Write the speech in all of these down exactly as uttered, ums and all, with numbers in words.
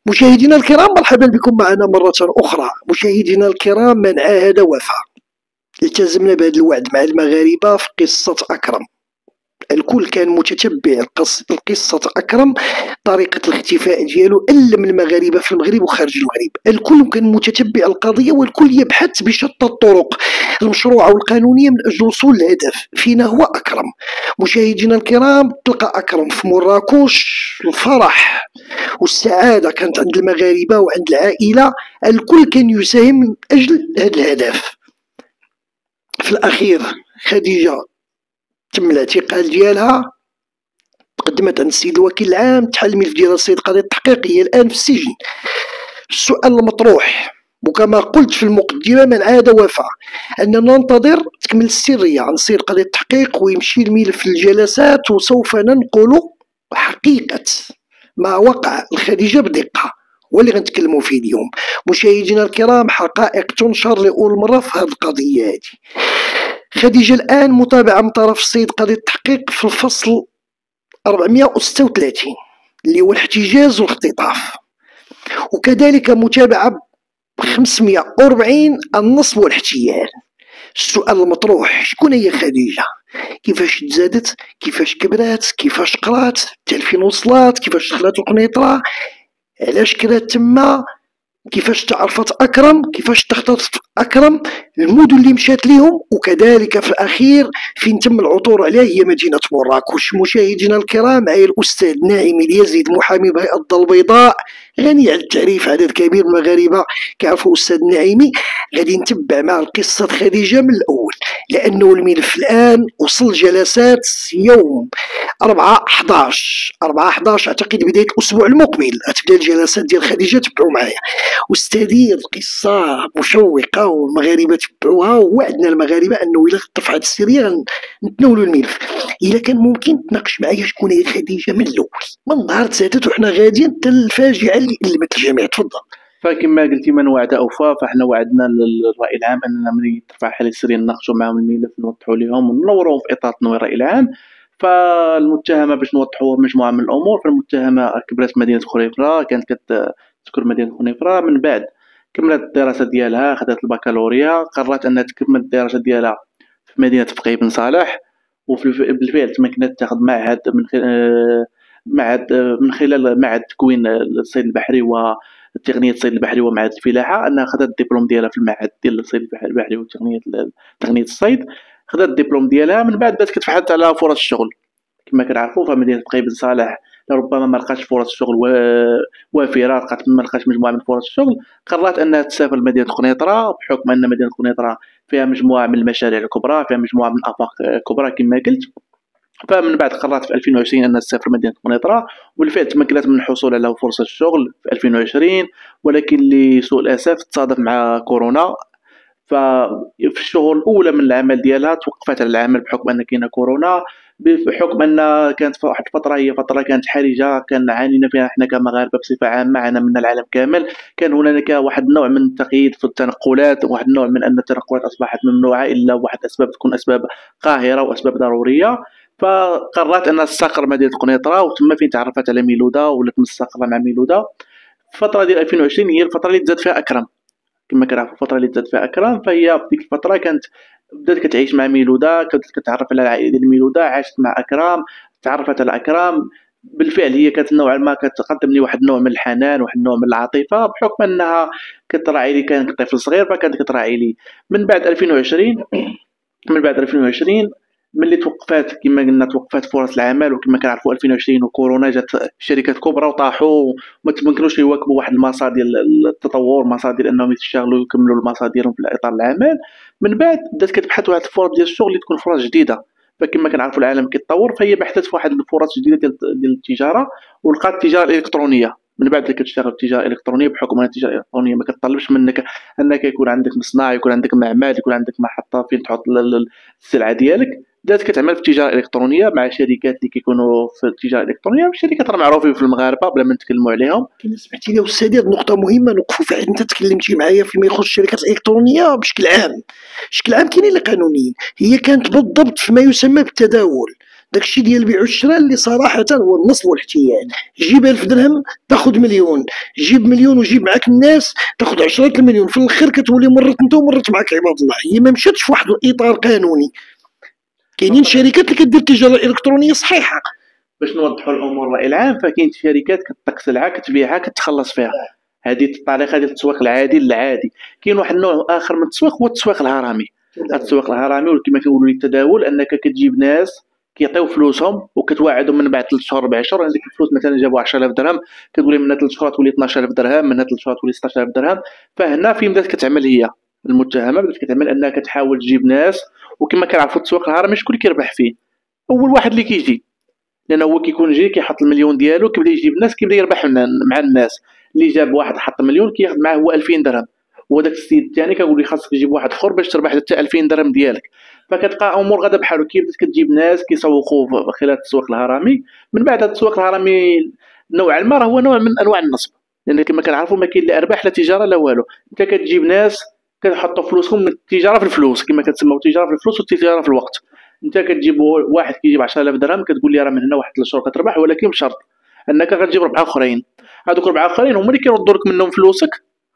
مشاهدينا الكرام، مرحبا بكم معنا مرة أخرى. مشاهدينا الكرام، من عاهد وفى. التزمنا بهذا الوعد مع المغاربة في قصة أكرم. الكل كان متتبع القصة أكرم، طريقة الاختفاء ديالو ألم المغاربة في المغرب وخارج المغرب. الكل كان متتبع القضية، والكل يبحث بشتى الطرق المشروعة والقانونية من أجل الوصول للهدف. فينا هو أكرم. مشاهدينا الكرام، تلقى أكرم في مراكش. الفرح والسعادة كانت عند المغاربة وعند العائلة، الكل كان يساهم من أجل هذا الهدف. في الأخير خديجة تم الاعتقال ديالها، تقدمت عند السيد الوكيل العام، تحل الملف ديال السيد قاضي التحقيق، هي الآن في السجن. السؤال المطروح وكما قلت في المقدمة من عاد وفى، أننا ننتظر تكمل السرية عن السيد قاضي التحقيق ويمشي الملف للجلسات، وسوف ننقل حقيقة ما وقع الخديجة بدقة واللي غنتكلموا فيه اليوم. مشاهدينا الكرام، حقائق تنشر لأول مرة في هذه القضية هذه. خديجة الآن متابعة من طرف السيد قاضي التحقيق في الفصل أربعمائة وستة وثلاثين اللي هو الاحتجاز والاختطاف، وكذلك متابعة خمسمائة وأربعين النصب والاحتيال. السؤال المطروح، شكون هي خديجة؟ كيفاش تزادت؟ كيفاش كبرات؟ كيفاش قرات؟ حتى لفين وصلات؟ كيفاش دخلت القنيطرة؟ علاش كرات تما؟ كيفاش تعرفت أكرم؟ كيفاش تختطف أكرم؟ المدن اللي مشات ليهم، وكذلك في الأخير فين تم العثور عليه هي مدينة مراكش. مشاهدينا الكرام، معي الأستاذ ناعم اليزيد، محامي بهيئة الضوء البيضاء، غني عن التعريف. عدد كبير من المغاربة كيعرفوا أستاذ ناعمي. غادي نتبع مع القصة خديجة من الأول، لأنه الملف الآن وصل جلسات يوم أربعة حداش أربعة حداش أعتقد بداية الأسبوع المقبل غتبدا الجلسات ديال خديجة. تبعوا معايا أستاذي، القصة مشوقة والمغاربة تبعوها، ووعدنا المغاربة أنه إلا رفعت السرية غنتناولوا الملف. إلا كان ممكن تناقش معايا شكون هي خديجة من الأول، من نهار تزادت وحنا غاديين حتى الفاجعة اللي ألمت الجميع. تفضل. فكما قلتي، من وعد أوفى. فاحنا وعدنا للرأي العام أننا من ترفع حالة السرية نناقشوا معهم الملف، نوضحوا لهم وننوروهم في إطار تنوير الرأي العام. فالمتهمة باش نوضحوا مجموعة من الأمور. فالمتهمة كبرت مدينة خنيفرة، كانت كتذكر مدينة خنيفرة، من بعد كملت الدراسة ديالها، خدات البكالوريا، قررت أنها تكمل الدراسة ديالها في مدينة فقيه بن صالح. وبالفعل تمكنت تاخذ معهد من خلال معهد من خلال معهد تكوين الصيد البحري وتقنية الصيد البحري ومعهد الفلاحة، أنها خدات الدبلوم ديالها في المعهد ديال الصيد البحري وتقنية تقنية الصيد. خدات الدبلوم ديالها، من بعد بدات كتبحث على فرص الشغل. كما كنعرفوا فمدينة فقيه بن صالح لربما ما لقاتش فرص الشغل وافره، لقات ما لقاتش مجموعه من فرص الشغل. قررت انها تسافر لمدينه قنيطره، بحكم ان مدينه قنيطره فيها مجموعه من المشاريع الكبرى، فيها مجموعه من الافاق الكبرى كما قلت. فمن بعد قررت في ألفين وعشرين انها تسافر مدينه قنيطره، وبالفعل تمكنت من الحصول على فرصه الشغل في ألفين وعشرين، ولكن لسوء الاسف تصادف مع كورونا. ففي الشهور الاولى من العمل ديالها توقفت على العمل بحكم ان كاينه كورونا، بحكم ان كانت في واحد الفتره هي فتره كانت حرجه، كان عانينا فيها احنا كمغاربه بصفه عامه، عانى من العالم كامل. كان هنالك واحد النوع من التقييد في التنقلات، واحد النوع من ان التنقلات اصبحت ممنوعه الا واحد اسباب تكون اسباب قاهره واسباب ضروريه. فقررت انها تستقر مدينه قنيطره، وتما فين تعرفت على ميلوده ولات مستقره مع ميلوده. الفتره ديال ألفين وعشرين هي الفتره اللي تزاد فيها اكرم. كما كنعرفوا الفتره اللي تزاد فيها اكرم، فهي في ديك الفتره كانت بدات كتعيش مع ميلوده، كانت كتعرف على العائله ديال ميلوده، عاشت مع اكرم، تعرفت على اكرم. بالفعل هي كانت نوعا ما كتقدم لي واحد النوع من الحنان، واحد النوع من العاطفه، بحكم انها كتراعي لي، كان طفل صغير فكانت كتراعي لي. من بعد ألفين وعشرين من بعد ألفين وعشرين ملي توقفات، كما قلنا توقفات فرص العمل، وكما كنعرفوا ألفين وعشرين وكورونا جات شركات كبرى وطاحوا وما تمكنوش يواكبوا واحد المسار ديال التطور، مسار ديال انهم يشتغلوا ويكملوا المسار ديالهم في اطار العمل. من بعد بدات كتبحث واحد الفرص ديال الشغل اللي تكون فرص جديده. فكما كنعرفوا العالم كيتطور، فهي بحثت في واحد الفرص جديده ديال ديال التجاره، ولقات التجاره الالكترونيه. من بعد كتشتغل في التجاره الالكترونيه، بحكم ان التجاره الالكترونيه ما كتطلبش منك انك يكون عندك مصنع، يكون عندك معمل، يكون عندك محطه فين تحط السلعه ديالك. بدات كتعمل في التجاره الالكترونيه مع شركات اللي كيكونوا في التجاره الالكترونيه، والشركات راه معروفين في المغاربه بلا ما نتكلموا عليهم. كما سمعتي لي استاذي، هذه نقطه مهمه نوقفوا فيها. انت تكلمتي معايا فيما يخص الشركات الالكترونيه بشكل عام. بشكل عام كاينين اللي قانونيين، هي كانت بالضبط فيما يسمى بالتداول. داكشي ديال البيع والشراء اللي صراحه هو النصب والاحتيال. جيب ألف درهم تاخذ مليون، جيب مليون وجيب معاك الناس تاخذ عشرة المليون، في الاخر كتولي مرت انت ومرت معاك عباد الله. هي ما مشاتش في واحد الاطار قانوني. كاينين شركات اللي كدير التجاره الالكترونيه صحيحه. باش نوضحوا الامور الراي العام، فكاين شركات كتطلق سلعه كتبيعها كتخلص فيها، هذه الطريقه ديال التسويق العادي العادي. كاين واحد النوع اخر من التسويق هو التسويق الهرمي. التسويق الهرمي وكما كيقولوا التداول، انك كتجيب ناس كيعطيو فلوسهم وكتواعدهم من بعد ثلاث شهور اربع شهور. عندك الفلوس مثلا جابوا عشرة آلاف درهم، كتقول لهم من ثلاث شهور تولي اثناش ألف درهم، من ثلاث شهور تولي ستطاش ألف درهم. فهنا فين بدات كتعمل هي المتهمه، بدات كتعمل انها كتحاول تجيب ناس. وكما كنعرفوا التسويق الهرمي شكون اللي كيربح فيه؟ اول واحد اللي كيجي، لان هو كيكون جاي كيحط المليون ديالو كيبدا يجيب ناس كيبدا يربح مع الناس. اللي جاب واحد حط مليون كياخذ معاه هو ألفين درهم، وداك السيد الثاني كيقول لي خاصك تجيب واحد اخر باش تربح حتى ألفين درهم ديالك. فكتلقى امور غادا بحالو. كيف بدات كتجيب ناس كيسوقوا خلال التسويق الهرمي. من بعد هذا التسويق الهرمي نوعا ما راه هو نوع من انواع النصب، لان كما كنعرفوا ما كاين لا ارباح لا تجاره لا والو. انت كتجيب ناس كتحطوا فلوسهم من التجاره في الفلوس، كما كتسموا التجاره في الفلوس والتجاره في الوقت. انت كتجيب واحد كيجيب عشرة آلاف درهم كتقول لي راه من هنا واحد ثلاث شهور كتربح، ولكن بشرط انك غتجيب ربعه اخرين. هذوك ربعه اخرين هما اللي كيردوا لك منهم فلوسك،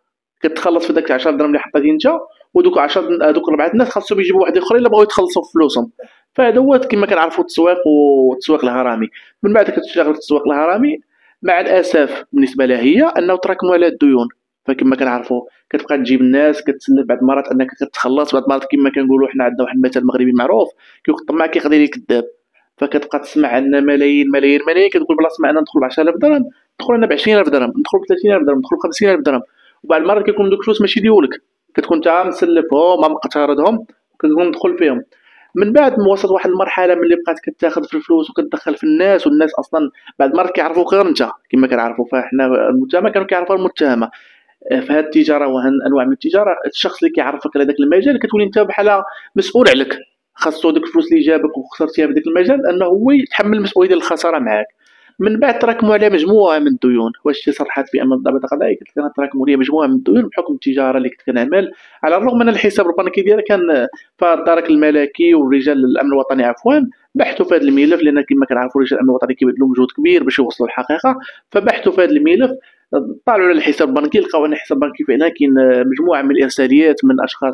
كتخلص في داك عشرة درهم اللي حطيتي انت، ودوك عشرة هذوك ربعه الناس خاصهم يجيبوا واحد اخرين اللي بغاو يتخلصوا في فلوسهم. فهذا هو كما كنعرفوا التسويق والتسويق الهرمي. من بعد كتشتغل في التسويق الهرمي مع الاسف بالنسبه لها هي انه تراكموا على الديون. فكما كنعرفوا كتبقى تجيب الناس كتسلف، بعض المرات انك كتخلص، بعض المرات كما كنقولوا حنا عندنا واحد المثل مغربي معروف كيقول الطماع كيقضي لك كذاب. فكتبقى تسمع عندنا ملايين ملايين ملايين، كتقول بلاص ما انا ندخل ب عشرة آلاف درهم ندخل انا ب عشرين ألف درهم، ندخل ب ثلاثين ألف درهم، ندخل ب خمسين ألف درهم. وبعض المرات كيكون دوك الفلوس ماشي ديولك، كتكون انت مسلفهم ما مقترضهم كتكون تدخل فيهم. من بعد وصلت واحد المرحله ملي بقات كتاخذ في الفلوس وكتدخل في الناس، والناس اصلا بعض المرات كيعرفوك غير انت كما كنعرفوا. فاحنا المتهمه كانوا كيعرفوا المتهمه في هذه التجاره وهذه انواع من التجاره. الشخص اللي كيعرفك على ذاك المجال كتولي انت بحال مسؤول عليك، خاصو ديك الفلوس اللي جابك وخسرتيها في ذاك المجال انه هو يتحمل المسؤوليه ديال الخساره معاك. من بعد تراكموا عليه مجموعه من الديون. واش صرحت في امام الضابط القضائي قلت لك تراكموا لي مجموعه من الديون بحكم التجاره اللي كنت كنعمل، على الرغم ان الحساب البنكي ديالي كان فالدرك الملكي ورجال الامن الوطني عفوا بحثوا في هذا الملف، لان كما كنعرفوا رجال الامن الوطني كيبذلوا مجهود كبير باش يوصلوا للحقيقه. فبحثوا في هذا الملف، طالعوا على الحساب البنكي لقاو ان الحساب البنكي فعلا كاين مجموعه من الارساليات من اشخاص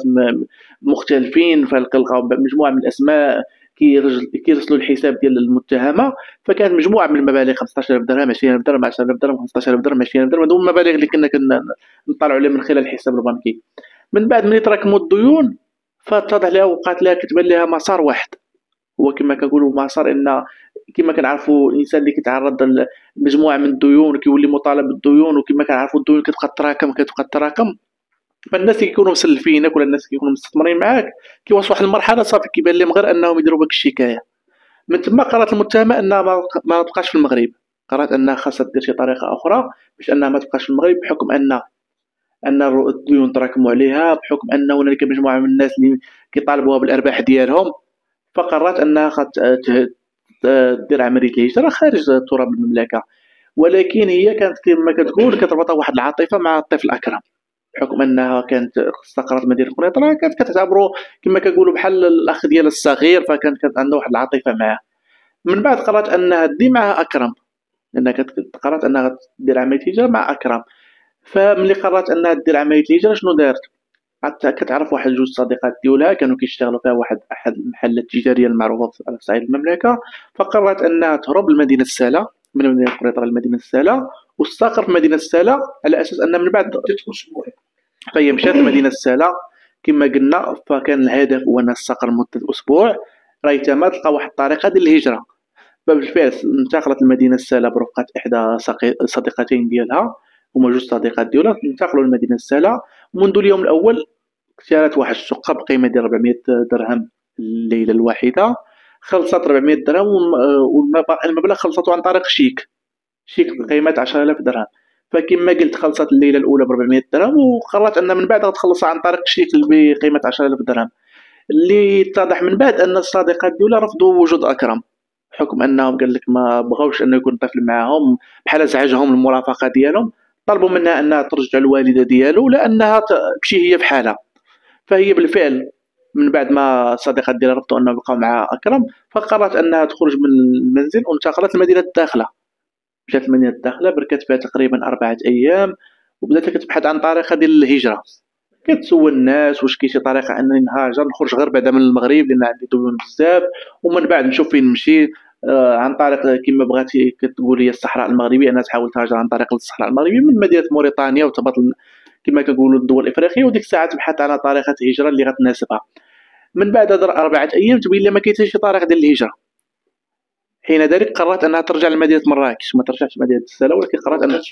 مختلفين، فلقاو مجموعه من الاسماء كيرسلوا الحساب ديال المتهمه. فكانت مجموعه من المبالغ خمسطاش ألف درهم عشرين ألف درهم عشرة آلاف درهم خمسطاش ألف درهم عشرين ألف درهم، هذو المبالغ اللي كنا كنطلعوا عليها من خلال الحساب البنكي. من بعد ملي تراكموا الديون فاتضح لها وقعت لها كتبان لها مسار واحد، هو كما كنقولوا مسار ان كما كنعرفوا الانسان اللي كيتعرض لمجموعه من الديون كيولي مطالب بالديون، وكما كنعرفوا الديون كتبقى تراكم كتبقى تراكم. فالناس اللي كيكونوا مسلفينك ولا الناس اللي كيكونوا مستثمرين معاك كيوصلوا واحد المرحله صافي كيبان لهم غير انهم يديروا بك الشكايه. من تما قررت المتهمه انها ما تبقاش في المغرب، قررت انها خاصها دير شي طريقه اخرى باش انها ما تبقاش في المغرب، بحكم ان ان الديون تراكموا عليها، بحكم ان هنالك مجموعه من الناس اللي كيطالبوها بالارباح ديالهم. فقررت انها دير عمليه الهجره خارج تراب المملكه. ولكن هي كانت كما كتقول كتربطها واحد العاطفه مع الطفل اكرم، بحكم انها كانت استقرت مدينه قنيطره كانت كتعتبره كما كنقولوا بحال الاخ ديال الصغير، فكانت كانت عندها واحد العاطفه معاه. من بعد قررت انها دي مع اكرم، لانها قررت انها دير عمليه هجره مع اكرم. فملي قررت انها دير عمليه الهجره شنو دارت؟ حتى كتعرف واحد جوج صديقات ديالها كانوا كيشتغلوا فيها واحد احد المحلات التجاريه المعروفه على صعيد المملكه. فقررت انها تهرب لمدينه الساله من مدينه قنيطره لمدينه الساله، واستقر في مدينه الساله على اساس ان من بعد اسبوع فهي مشات لمدينه الساله كما قلنا. فكان الهدف هو انها تستقر لمده اسبوع، ريتما تلقى واحد الطريقه ديال الهجره. فبالفعل انتقلت لمدينه الساله برفقه احدى صديقتين ديالها، هما جوج صديقات ديالها. انتقلوا لمدينه الساله. منذ اليوم الاول اختارت واحد الشقه بقيمه ديال أربعمائة درهم الليله الواحده، خلصت أربعمائة درهم، والمبلغ خلصته عن طريق شيك شيك بقيمه عشرة آلاف درهم. فكما قلت خلصت الليله الاولى ب أربعمائة درهم، وقررت ان من بعد غتخلصها عن طريق شيك بقيمه عشرة آلاف درهم. اللي اتضح من بعد ان الصديقات ديالها رفضوا وجود اكرم، بحكم انهم قال لك ما بغاوش انه يكون طفل معاهم، بحال ازعجهم المرافقه ديالهم. طلبوا منها انها ترجع الوالده ديالو لانها تمشي هي بحالها. فهي بالفعل من بعد ما الصديقات ديالها رفضوا انهم يبقاو مع اكرم، فقررت انها تخرج من المنزل وانتقلت للمدينه الداخله. مشات للمدينه الداخله، بركات فيها تقريبا اربعه ايام، وبدات كتبحث عن طريقه ديال الهجره. كتسول الناس واش كاين شي طريقه انني نهاجر نخرج غير بعدا من المغرب لان عندي ديون بزاف، ومن بعد نشوف فين نمشي. آه عن طريق كما بغاتي كتقول هي الصحراء المغربيه، انها تحاول تهاجر عن طريق الصحراء المغربيه من مدينه موريتانيا وتهبط كما كنقولوا الدول الافريقيه، وديك الساعه تبحث على طريقه هجره اللي غتناسبها. من بعد هاد اربعه ايام تبين لها ما كاين حتى شي طريق ديال الهجره. حين ذلك قررت انها ترجع لمدينه مراكش، ما ترجعش لمدينه السلا، ولكن قررت انها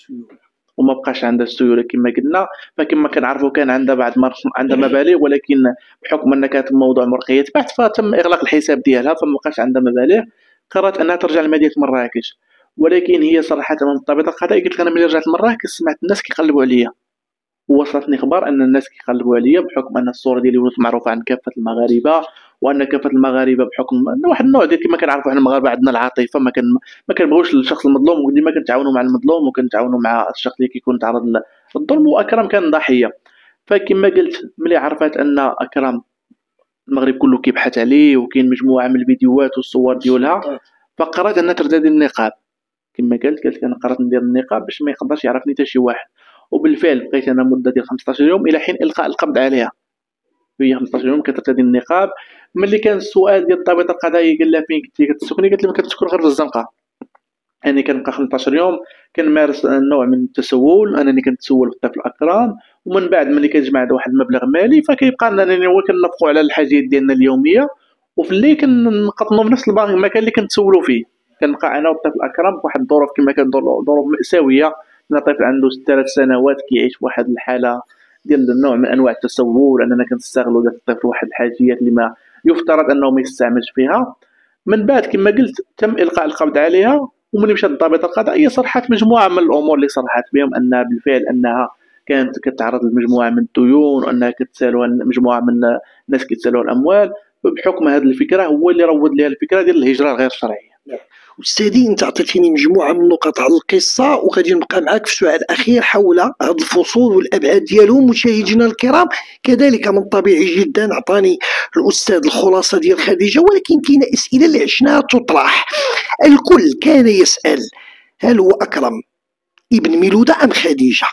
وما بقاش عندها السيوله كما قلنا. فكما كنعرفوا كان عندها بعض المرات عندها مبالغ، ولكن بحكم ان كانت موضوع مرقيه بحث فتم اغلاق الحساب ديالها، فما بقاش عندها مبالغ. قررت انها ترجع لمدينه مراكش، ولكن هي صراحه من الضابط القضائي قلت لك انا ملي رجعت لمراكش سمعت الناس كيقلبوا عليا، ووصلتني اخبار ان الناس كيقلبوا عليا بحكم ان الصوره ديالي ولات معروفه عند كافه المغاربه، وان كافه المغاربه بحكم ان واحد النوع ديال كما كنعرفوا حنا المغاربه عندنا العاطفه، ما كان ما كنبغيوش الشخص المظلوم، وديما كنتعاونوا مع المظلوم وكنتعاونوا مع الشخص اللي كيكون تعرض للظلم، واكرم كان ضحيه. فكما قلت ملي عرفت ان اكرم المغرب كله كيبحث عليه وكاين مجموعه من الفيديوهات والصور ديالها، فقررت انها ترتدي النقاب. كما قلت قالت انا قررت ندير النقاب باش ما يقدرش يعرفني حتى شي واحد. وبالفعل بقيت انا مده ديال خمسطاش يوم الى حين القاء القبض عليها. هي خمسطاش يوم كترتدي النقاب. ملي كان السؤال ديال الضابط القضائي قال لها فين كنتي كتسكني، قالت له كنسكن غير في الزنقه. يعني كنبقى خمسطاش يوم كنمارس نوع من التسول، انني كنتسول في الطفل اكرم، ومن بعد ملي كنجمع واحد المبلغ مالي فكيبقى انني هو كننفقوا على الحاجات ديالنا اليوميه، وفي الليل كنقطنوا في نفس المكان اللي كنتسولوا فيه. كنبقى انا والطفل اكرم في واحد الظروف كما كان ظروف مأساويه، لان طفل عنده ثلاث سنوات كيعيش في واحد الحاله ديال النوع من انواع التسول، اننا كنستغلوا داك الطفل واحد الحاجيات اللي ما يفترض انه ما يستعملش فيها. من بعد كما قلت تم القاء القبض عليها، وملي مشات الضابط القضائي صرحت مجموعه من الامور اللي صرحت بهم، انها بالفعل انها كانت كتعرض لمجموعه من الديون، وانها كتسالوا مجموعه من الناس كيتسالوا الاموال. بحكم هذه الفكره هو اللي روض لها الفكره ديال الهجره الغير شرعيه. أستاذي أنت عطيتيني مجموعة من النقط على القصة، وغادي نبقى معك في السؤال الأخير حول هذا الفصول والأبعاد ديالهم. مشاهدينا الكرام كذلك من طبيعي جدا عطاني الأستاذ الخلاصة ديال خديجة، ولكن كاينة أسئلة اللي عشناها تطرح. الكل كان يسأل هل هو أكرم ابن ميلودة أم خديجة؟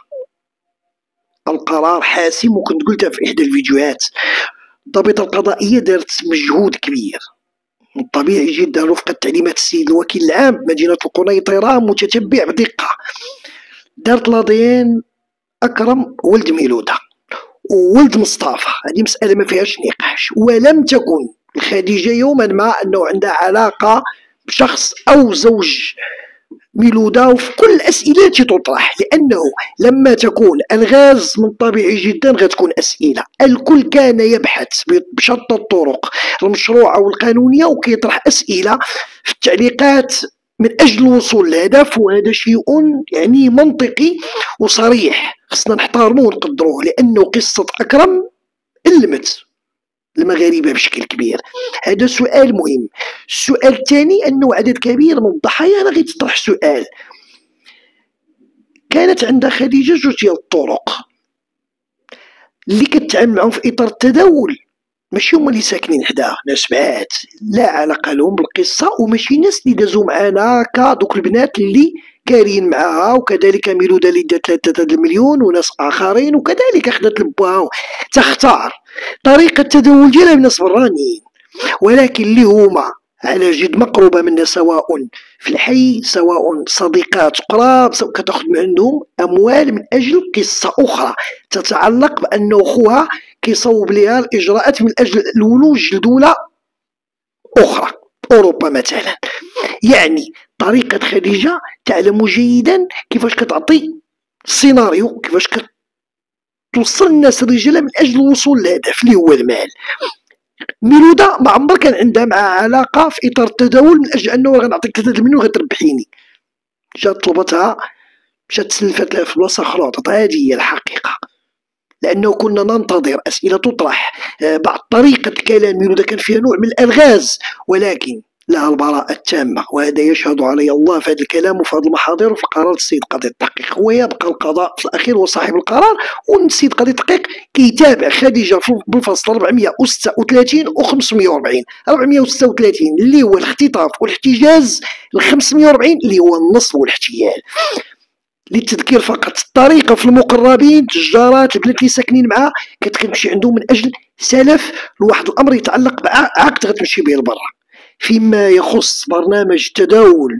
القرار حاسم، وكنت قلتها في إحدى الفيديوهات. الضابطة القضائية دارت مجهود كبير، طبيعي جدا رفقة تعليمات السيد الوكيل العام مدينة القنيطرة متتبع بدقة. دارت لادين أكرم ولد ميلودة وولد مصطفى، هذه مسألة ما فيهاش نقاش. ولم تكن الخديجة يوما ما أنه عندها علاقة بشخص أو زوج ميلودة، وفي كل الأسئلة التي تطرح، لأنه لما تكون الغاز من طبيعي جدا غتكون أسئلة. الكل كان يبحث بشتى الطرق المشروعة والقانونية وكيطرح أسئلة في التعليقات من أجل الوصول للهدف، وهذا شيء يعني منطقي وصريح خصنا نحترموه ونقدروه، لأنه قصة أكرم ألمت المغاربة بشكل كبير. هذا سؤال مهم. السؤال الثاني أنه عدد كبير من الضحايا. أنا غير تطرح سؤال، كانت عند خديجة جوج ديال الطرق اللي كتعامل معهم في إطار التداول، ماشي هما اللي ساكنين حداها، ناس بعاد لا علاقة لهم بالقصة، وماشي ناس اللي دازو معانا كدوك البنات اللي كارين معاها، وكذلك ميلودة اللي دات ثلاثة المليون وناس آخرين، وكذلك خدات لباها تختار طريقة التداول ديالها بناس برانيين، ولكن اللي هما على جد مقروبة منا، سواء في الحي سواء صديقات قراب، سواء كتاخذ من عندهم أموال من أجل قصة أخرى تتعلق بأنه خوها كيصوب لها الإجراءات من أجل الولوج لدولة أخرى أوروبا مثلا. يعني طريقة خديجة تعلم جيدا كيفاش كتعطي السيناريو، كيفاش كتوصل الناس الرجالة من أجل الوصول للهدف اللي هو المال. ميلودة ما عمر كان عندها مع علاقة في إطار التداول من أجل أنه غنعطيك ثلاثة المليون غتربحيني. جات طلبتها مشات سلفت لها في بلاصة أخرى عطاتها. هذه هي الحقيقة، لأنه كنا ننتظر أسئلة تطرح بعض طريقة الكلام. ميلودة كان فيها نوع من الألغاز، ولكن لها البراءة التامة، وهذا يشهد علي الله في هذا الكلام وفي هذه المحاضر وفي القرار السيد قاضي التحقيق. ويبقى القضاء في الأخير هو صاحب القرار، والسيد قاضي التحقيق كيتابع خديجة بالفصل أربعمائة وستة وثلاثين و خمسمائة وأربعين. أربعمائة وستة وثلاثين اللي هو الاختطاف والاحتجاز، ال خمسمائة وأربعين اللي هو النصب والاحتيال. للتذكير فقط، الطريقة في المقربين تجارات البنات اللي ساكنين معاه كتمشي عندهم من أجل سلف لواحد الأمر يتعلق بعقد غتمشي به لبرا. فيما يخص برنامج التداول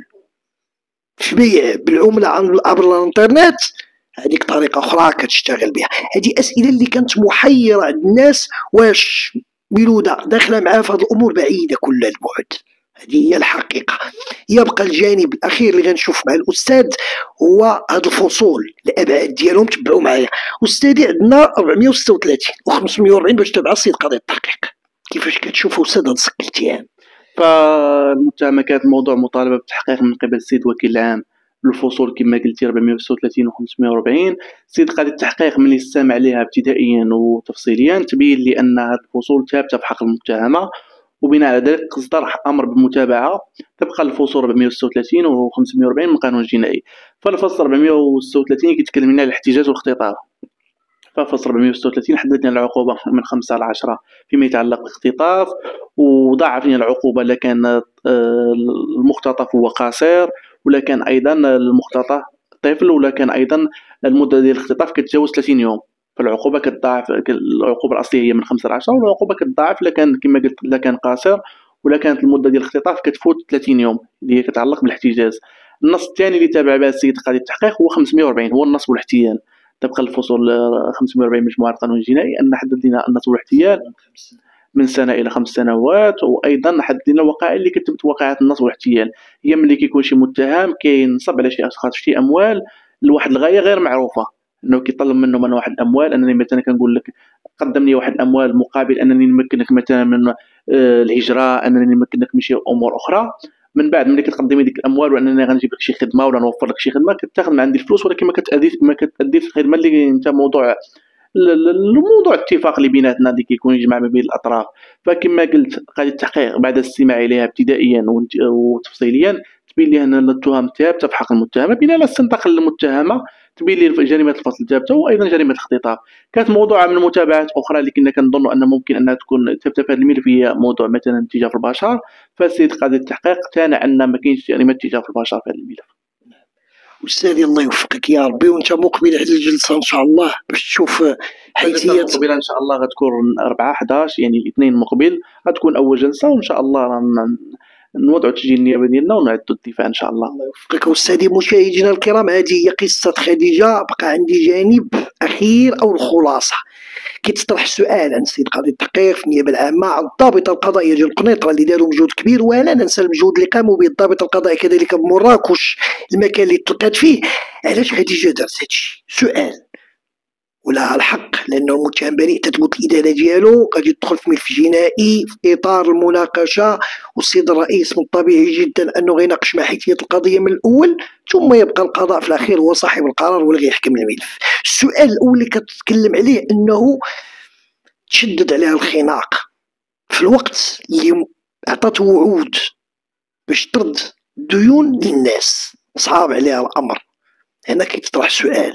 في بيع بالعملة عبر الانترنت، هذيك طريقة أخرى كتشتغل بها. هذه أسئلة اللي كانت محيرة عند الناس، واش ميلودة داخلة معاه في هذه الأمور بعيدة كل البعد. هذه هي الحقيقة. يبقى الجانب الأخير اللي غنشوف مع الأستاذ هو هاد الفصول الأبعاد ديالهم. تبعوا معايا أستاذي، عندنا أربعمائة وستة وثلاثين و خمسمائة وأربعين باش تبع السيد قاضي التحقيق. كيفاش كتشوفوا أستاذ هاد السكلتيان؟ فالمتهمة كانت موضوع مطالبة بالتحقيق من قبل السيد وكيل العام للفصول كما قلتي أربعمائة وستة وثلاثين و خمسمائة وأربعين. السيد قاضي التحقيق ملي استمع لها ابتدائيا وتفصيليا تبين لي أن هذه الفصول ثابتة في حق المتهمة، وبناء على ذلك اصدر امر بالمتابعه طبقا للفصول أربعمائة وستة وثلاثين و خمسمائة وأربعين من القانون الجنائي. فالفصل أربعمائة وستة وثلاثين كيتكلم لنا على الاحتجاز والاختطاف. ففصل أربعمائة وستة وثلاثين حدد لنا العقوبه من خمسة إلى عشرة فيما يتعلق بالاختطاف، وضاعف لنا العقوبه اذا كان المختطف هو قاصر، ولا كان ايضا المختطف طفل، ولا كان ايضا المده ديال الاختطاف كتجاوز ثلاثين يوم. فالعقوبه كتضاعف، العقوبه الاصليه هي من خمسة إلى عشرة، والعقوبه كتضاعف الا كان كما قلت الا كان قاصر، ولا كانت المده ديال الاختطاف كتفوت ثلاثين يوم اللي هي كتعلق بالاحتجاز. النص الثاني اللي تابع به السيد قاضي التحقيق هو خمسمائة وأربعين، هو النصب والاحتيال طبقا للفصول خمسمائة وأربعين مجموعه القانون الجنائي، ان حدد لنا النصب والاحتيال من سنه الى خمس سنوات. وايضا حدد لنا الوقائع اللي كتبت وقائع النصب والاحتيال، هي ملي كيكون شي متهم كينصب على شي اشخاص شي اموال لواحد الغايه غير معروفه، انه كيطلب منه من واحد الاموال، انني مثلا كنقول لك قدم لي واحد الاموال مقابل انني نمكنك مثلا من الهجره، انني نمكنك من شي امور اخرى. من بعد ملي كتقدم لي ديك الاموال وانني غنجيب لك شي خدمه ولا نوفر لك شي خدمه، كتاخذ من عندي الفلوس، ولكن ما كتادي ما كتادي في الخدمه اللي انت موضوع الموضوع الاتفاق اللي بيناتنا اللي كيكون يجمع ما بين الاطراف. فكما قلت قاضي التحقيق بعد الاستماع اليها ابتدائيا وتفصيليا تبين لي ان التهم ثابته في حق المتهمه، بناء على استنطاق المتهمه تبين لي جريمه الفصل ثابته، وايضا جريمه الاختطاف. كانت موضوع من المتابعات اخرى اللي كنا كنظن ان ممكن انها تكون ثابته في هذا الملف هي موضوع مثلا اتجاه البشر. فالسيد قاضي التحقيق اقتنع ان ما كاينش جريمه اتجاه البشر في هذا الملف. أستاذي الله يوفقك يا ربي، وأنت مقبل على الجلسة إن شاء الله باش تشوف حيثيات. المقبلة إن شاء الله غتكون أربعة حداش، يعني الاثنين المقبل غتكون أول جلسة، وإن شاء الله نوضعوا التسجيل النيابة ديالنا ونعدوا الدفاع إن شاء الله. الله يوفقك أستاذي. مشاهدينا الكرام، هذه هي قصة خديجة. بقى عندي جانب أخير أو الخلاصة. كيتطرح سؤال عن السيد قاضي التحقيق في النيابه العامه عن الضابطه القضائيه ديال قنيطره اللي داروا مجهود كبير، ولا ننسى المجهود اللي قاموا به الضابط القضائي كذلك بمراكش المكان اللي تلقات فيه. علاش خديجه دارت هادشي؟ سؤال، ولها الحق لانه المتهم بريء، تثبت الادانه ديالو، غادي يدخل في ملف جنائي في اطار المناقشه، والسيد الرئيس من الطبيعي جدا انه غيناقش مع حيثيه القضيه من الاول، ثم يبقى القضاء في الاخير هو صاحب القرار واللي غيحكم الملف. السؤال الاول اللي كتكلم عليه انه تشدد عليها الخناق في الوقت اللي عطات وعود باش ترد ديون للناس صعاب عليها الامر. هنا كيتطرح سؤال،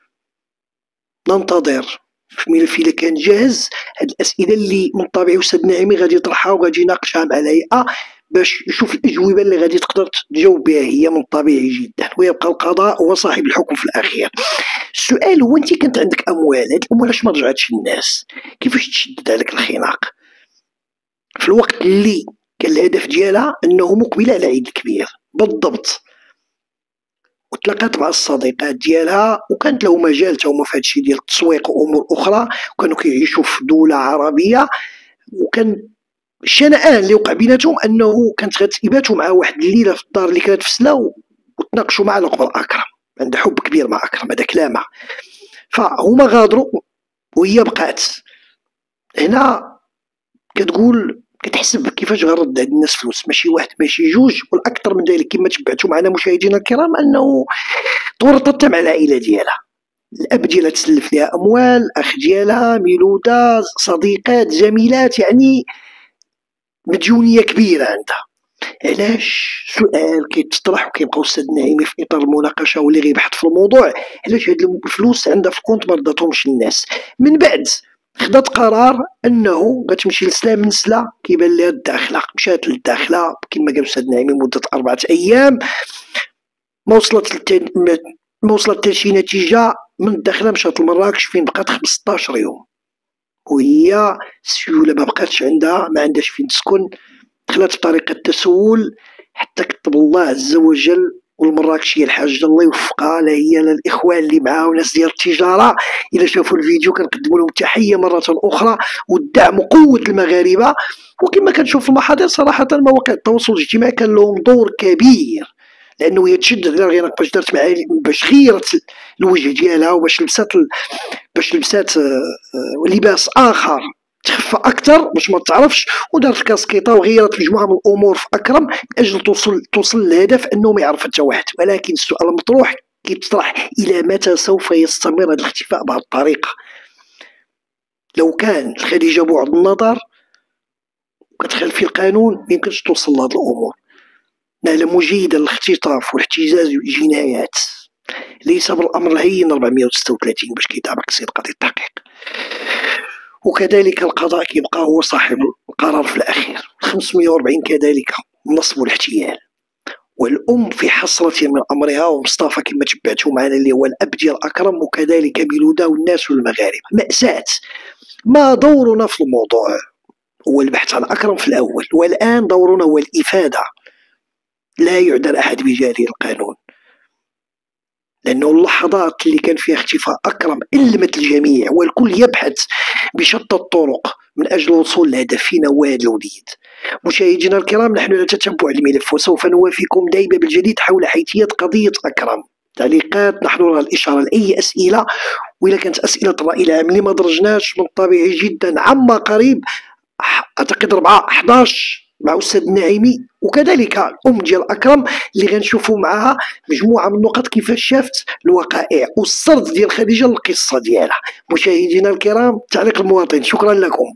ننتظر في ملف الا كان جاهز هاد الاسئله اللي من طبيعي استاذ نعيمي غادي يطرحها وغادي يناقشها مع الهيئه باش يشوف الاجوبه اللي غادي تقدر تجاوب بها هي من طبيعي جدا، ويبقى القضاء هو صاحب الحكم في الاخير. السؤال هو، انت كانت عندك اموال، هاد الاموال اش ما رجعتش للناس؟ كيفاش تشدد عليك الخناق في الوقت اللي كان الهدف ديالها انه مقبله على عيد الكبير بالضبط، وتلاقات مع الصديقات ديالها وكانت له مجال تا هما في هادشي ديال التسويق وامور اخرى، وكانوا كيعيشوا في دوله عربيه، وكان الشنآن اللي وقع بيناتهم انه كانت غتباتوا مع واحد الليله في الدار اللي كانت في سلا وتناقشوا مع لقب اكرم، عنده حب كبير مع اكرم هذا كلامه. فهما غادروا وهي بقات هنا كتقول كتحسب كيفاش غنرد هاد الناس فلوس، ماشي واحد ماشي جوج، والاكثر من ذلك كما تبعتوا معنا مشاهدينا الكرام انه تورطت مع العائله ديالها. الاب ديالها تسلف لها اموال، اخ ديالها، ميلوده، صديقات، زميلات، يعني مديونيه كبيره عندها. علاش سؤال كيتطرح وكيبقى أستاذ النعيمي في إطار المناقشة واللي غيبحث في الموضوع، علاش هاد الفلوس عندها في الكونت ما رداتهمش للناس؟ من بعد خدات قرار انه غتمشي لسلام نسله، كيبان لها الداخله، مشات للداخله كما قال الاستاذ النعيمي مده اربعه ايام، ما وصلت لتن... ما وصلت حتى شي نتيجه. من الداخله مشات لمراكش فين بقات خمسطاش يوم، وهي السيوله ما بقاتش عندها، ما عندهاش فين تسكن، دخلت بطريقه التسول حتى كتب الله عز وجل. والمراكشيه الحاجه الله يوفقها، لا هي لا الاخوان اللي معاها وناس ديال التجاره، الا شافوا الفيديو كنقدموا لهم تحيه مره اخرى والدعم وقوه المغاربه. وكما كنشوف في المحاضر صراحه مواقع التواصل الاجتماعي كان لهم دور كبير، لانه هي تشد على غير باش دارت معاه باش غيرت الوجه ديالها وباش لبسات باش لبسات لباس اخر تخفى اكثر باش ما تعرفش، ودارت الكاسكيطه وغيرت مجموعه من الامور في اكرم من اجل توصل توصل للهدف انه ما يعرف حتى واحد. ولكن السؤال المطروح كيطرح الى متى سوف يستمر هذا الاختفاء بهذه الطريقه؟ لو كان الخديجه بعد النظر وكتخالفي القانون ما يمكنش توصل لهذه الامور. نعلم جيدا الاختطاف والاحتجاز جنايات ليس بالامر الهين أربعمائة وستة وثلاثين باش كيتابع سيد قاضي التحقيق، وكذلك القضاء كيبقى هو صاحب القرار في الاخير. خمسمائة وأربعين كذلك النصب والاحتيال، والام في حسره من امرها، ومصطفى كما تبعتوا معنا اللي هو الاب ديال اكرم، وكذلك بلوده والناس والمغاربه. ماساه. ما دورنا في الموضوع هو البحث عن اكرم في الاول، والان دورنا هو الافاده. لا يعدل احد بجاري القانون، لأنه اللحظات اللي كان فيها اختفاء أكرم ألمت الجميع، والكل يبحث بشتى الطرق من أجل الوصول لهدفنا وهذا الوليد. مشاهدينا الكرام، نحن نتتبع الملف وسوف نوافيكم دائما بالجديد حول حيثية قضية أكرم. تعليقات نحضرها الإشارة لأي أسئلة، وإذا كانت أسئلة الرأي العام اللي ما درجناش من الطبيعي جدا عما قريب أعتقد أربعة أحداش مع أستاذ النعيمي، وكذلك الأم ديال أكرم اللي غنشوفوا معها مجموعة من النقط كيفاش شافت الوقائع والسرد ديال خديجة للقصة ديالها. مشاهدينا الكرام، تعليق المواطن. شكرا لكم.